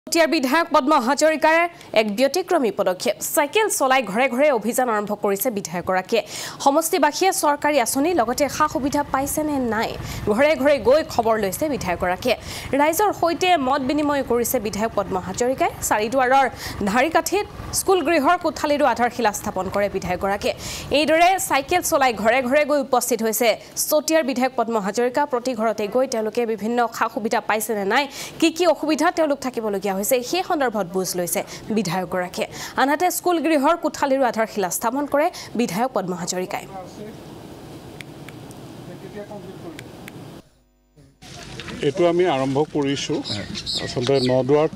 বিধায়ক পদ্ম হাজৰিকাৰ এক ব্যতিক্ৰমী পদক্ষেপ সাইকেল চলাই ঘৰে ঘৰে অভিযান আৰম্ভ কৰিছে বিধায়কগৰাকীয়ে সমষ্টিবাসীয়ে চৰকাৰী আঁচনি লগতে খা সুবিধা পাইছে নে নাই ঘৰে ঘৰে গৈ খবৰ লৈছে বিধায়কগৰাকীয়ে ৰাইজৰ সৈতে মত বিনিময় কৰিছে বিধায়ক পদ্ম হাজৰিকাই চাৰিদুৱাৰৰ ধাৰিকাঠিত স্কুল গৃহৰ কোঠালিৰো আধাৰশিলা স্থাপন কৰে বিধায়কগৰাকীয়ে এইদৰে সাইকেল চলাই ঘৰে ঘৰে গৈ উপস্থিত হৈছে চতিয়াৰ বিধায়ক পদ্ম হাজৰিকা প্ৰতি ঘৰতে গৈ তেওঁলোকে বিভিন্ন খা সুবিধা পাইছে নে নাই কি অসুবিধা তেওঁলোক থাকিবলগীয়া সেই সন্দৰ্ভত বুজ লৈছে বিধায়কগৰাকীয়ে আনহাতে স্কুল গৃহৰ কোঠালিৰো আধাৰশিলা স্থাপন কৰে বিধায়ক পদ্ম হাজৰিকাই এটো আমি আৰম্ভ কৰিছো আসলে নদুৱাত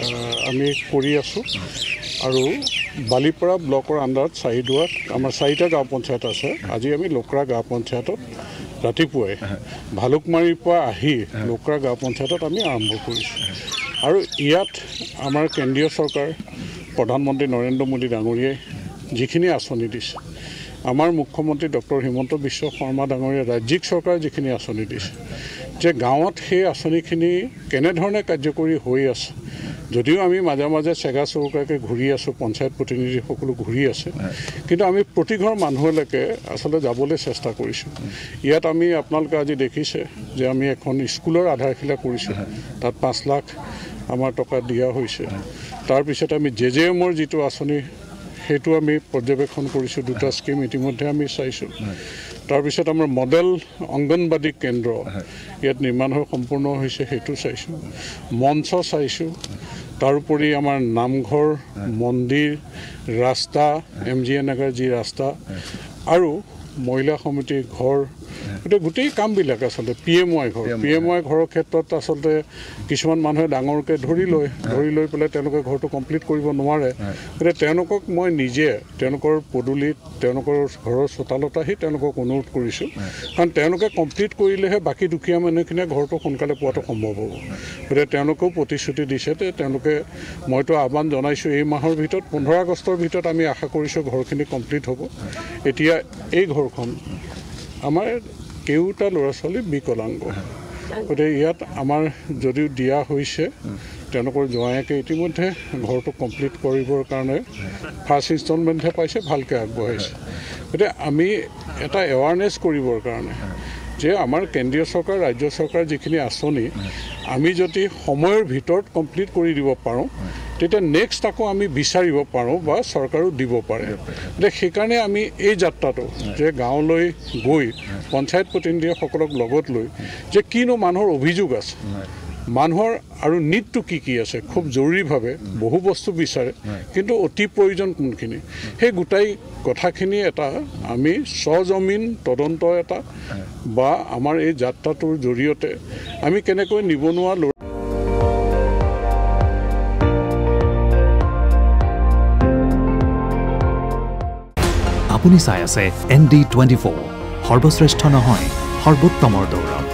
আমি কৰি আছো আৰু বালিপৰা ব্লকৰ আন্ডাৰত চাৰিদুৱাত আমাৰ চাৰিটা গাঁও পঞ্চায়ত আছে আজি আমি লোকৰা গাঁও পঞ্চায়তত ৰাতিপুৱাই ভালুকমাৰীৰ পৰা আহি লোকৰা গাঁও পঞ্চায়তত আমি আৰম্ভ কৰিছো আৰু ইয়াত আমাৰ কেন্দ্ৰীয় চৰকাৰ প্ৰধানমন্ত্ৰী নৰেন্দ্ৰ মোদী ডাঙৰীয়াই যিখিনি আঁচনি দিছে আমাৰ মুখ্যমন্ত্ৰী ডক্টৰ হিমন্ত বিশ্ব শৰ্মা ডাঙৰীয়া ৰাজ্যিক চৰকাৰ যিখিনি আঁচনি দিছে যে গাঁৱত সেই আঁচনিখিনি কেনেধৰণে কাৰ্যকৰী হৈ আছে যদিও আমি মাজে মাজে চেগা চৌকাকে ঘূৰি আছোঁ পঞ্চায়ত প্ৰতিনিধি সকলো ঘূৰি আছে কিন্তু আমি প্ৰতি ঘৰ মানুহলৈকে আচলতে যাবলৈ চেষ্টা কৰিছোঁ ইয়াত আমি আপোনালোকে আজি দেখিছে যে আমি এখন স্কুলৰ আধাৰশিলা কৰিছোঁ তাত 5 লাখ আমাৰ টকা দিয়া হৈছে তাৰপিছত আমি জেজেএমৰ যিটো আঁচনি সেইটো আমি পৰ্যবেক্ষণ কৰিছোঁ দুটা স্কিম ইতিমধ্যে আমি চাইছোঁ তাৰপিছত আমাৰ মডেল অংগনবাদী কেন্দ্ৰ ইয়াত নিৰ্মাণ হৈ সম্পূৰ্ণ হৈছে সেইটো চাইছোঁ মঞ্চ চাইছোঁ তাৰোপৰি আমাৰ নামঘৰ মন্দিৰ ৰাস্তা MGN নগৰ যি ৰাস্তা আৰু মহিলা সমিতি ঘৰ গোটেই কামবিলাক আচলতে PMY ঘৰৰ ক্ষেত্ৰত আচলতে কিছুমান মানুহে ডাঙৰকৈ ধৰি লৈ পেলাই তেওঁলোকে ঘৰটো কমপ্লিট কৰিব নোৱাৰে গতিকে তেওঁলোকক মই নিজে তেওঁলোকৰ পদূলিত তেওঁলোকৰ ঘৰৰ চোতালত আহি তেওঁলোকক অনুৰোধ কৰিছোঁ কাৰণ তেওঁলোকে কমপ্লিট কৰিলেহে বাকী দুখীয়া মানুহখিনিয়ে ঘৰটো সোনকালে পোৱাটো সম্ভৱ হ'ব গতিকে তেওঁলোকেও প্ৰতিশ্ৰুতি দিছে যে তেওঁলোকে মইতো আহ্বান জনাইছোঁ এই মাহৰ ভিতৰত 15 আগষ্টৰ ভিতৰত আমি আশা কৰিছোঁ ঘৰখিনি কমপ্লিট হ'ব এতিয়া এই ঘৰখন আমাৰ কেউটা ল'ৰা ছোৱালী বিকলাংগ গতিকে ইয়াত আমাৰ যদিও দিয়া হৈছে তেওঁলোকৰ জোৱাইকে ইতিমধ্যে ঘৰটো কমপ্লিট কৰিবৰ কাৰণে ফাৰ্ষ্ট ইনষ্টলমেণ্টহে পাইছে ভালকৈ আগবঢ়াইছে গতিকে আমি এটা এৱাৰনেছ কৰিবৰ কাৰণে যে আমাৰ কেন্দ্ৰীয় চৰকাৰ ৰাজ্য চৰকাৰ যিখিনি আঁচনি আমি যদি সময়ৰ ভিতৰত কমপ্লিট কৰি দিব পাৰোঁ তেতিয়া নেক্সট আকৌ আমি বিচাৰিব পাৰোঁ বা চৰকাৰো দিব পাৰে গতিকে সেইকাৰণে আমি এই যাত্ৰাটো যে গাঁৱলৈ গৈ পঞ্চায়ত প্ৰতিনিধিসকলক লগত লৈ যে কিনো মানুহৰ অভিযোগ আছে মানুহৰ আৰু নিডটো কি আছে খুব জৰুৰীভাৱে বহু বস্তু বিচাৰে কিন্তু অতি প্ৰয়োজন কোনখিনি সেই গোটাই কথাখিনি এটা আমি সজমিন তদন্ত এটা বা আমাৰ এই যাত্ৰাটোৰ জৰিয়তে আমি কেনেকৈ নিবনুৱা আপুনি চাই আছে ND24 সৰ্বশ্ৰেষ্ঠ নহয় সৰ্বোত্তমৰ দৌৰ